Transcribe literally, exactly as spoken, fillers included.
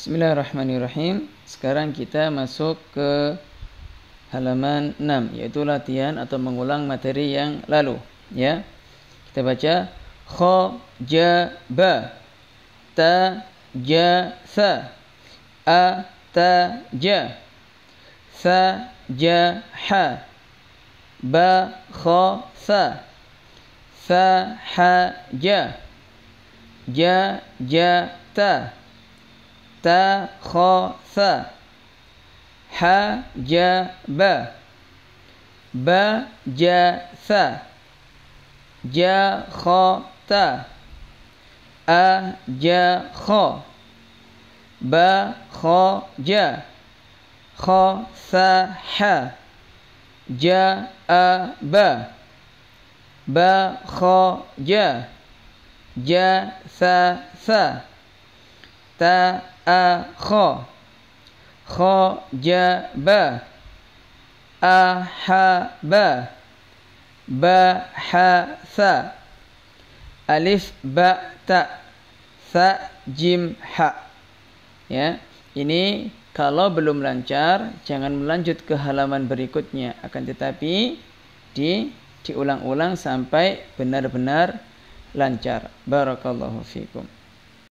Bismillahirrahmanirrahim. Sekarang kita masuk ke halaman enam, yaitu latihan atau mengulang materi yang lalu, ya. Kita baca kha ja ba ta ja sa a ta ja sa ja ha ba kha sa sa ha ja ja ja ta ta kha sa ha ja ba ba ja sa ja kha ta a ja kha ba kha ja kha sa ha ja a ba ba kha ja ja sa sa ta a kha kha ja ba a ha ba ba ha sa alif ba ta sa jim ha. Ya, ini kalau belum lancar jangan melanjut ke halaman berikutnya, akan tetapi di diulang-ulang sampai benar-benar lancar. Barakallahu fikum.